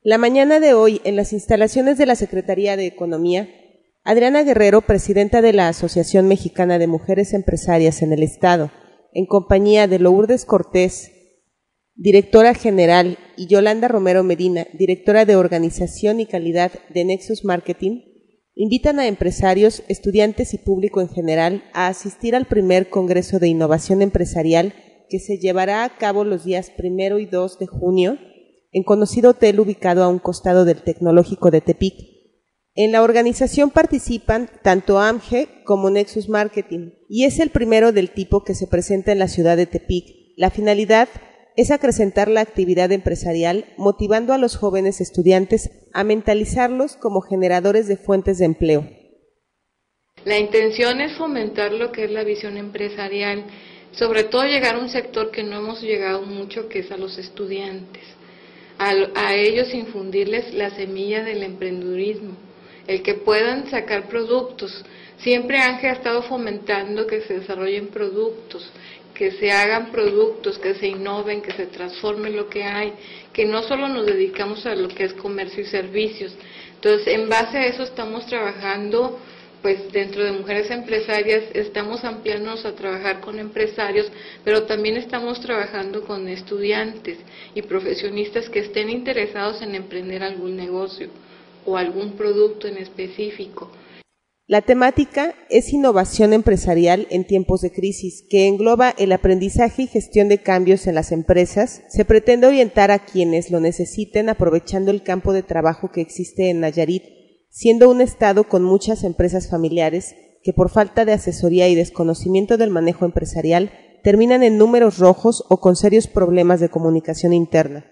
La mañana de hoy, en las instalaciones de la Secretaría de Economía, Adriana Guerrero, presidenta de la Asociación Mexicana de Mujeres Empresarias en el Estado, en compañía de Lourdes Cortés, directora general, y Yolanda Romero Medina, directora de Organización y Calidad de Nexus Marketing, invitan a empresarios, estudiantes y público en general a asistir al primer Congreso de Innovación Empresarial que se llevará a cabo los días 1 y 2 de junio en conocido hotel ubicado a un costado del Tecnológico de Tepic. En la organización participan tanto AMGE como Nexus Marketing y es el primero del tipo que se presenta en la ciudad de Tepic. La finalidad es acrecentar la actividad empresarial, motivando a los jóvenes estudiantes a mentalizarlos como generadores de fuentes de empleo. La intención es fomentar lo que es la visión empresarial, sobre todo llegar a un sector que no hemos llegado mucho, que es a los estudiantes. A ellos infundirles la semilla del emprendedurismo, el que puedan sacar productos. Siempre AMGE ha estado fomentando que se desarrollen productos, que se hagan productos, que se innoven, que se transforme lo que hay, que no solo nos dedicamos a lo que es comercio y servicios. Entonces, en base a eso estamos trabajando, pues dentro de Mujeres Empresarias estamos ampliándonos a trabajar con empresarios, pero también estamos trabajando con estudiantes y profesionistas que estén interesados en emprender algún negocio o algún producto en específico. La temática es innovación empresarial en tiempos de crisis, que engloba el aprendizaje y gestión de cambios en las empresas. Se pretende orientar a quienes lo necesiten aprovechando el campo de trabajo que existe en Nayarit, siendo un estado con muchas empresas familiares que por falta de asesoría y desconocimiento del manejo empresarial terminan en números rojos o con serios problemas de comunicación interna.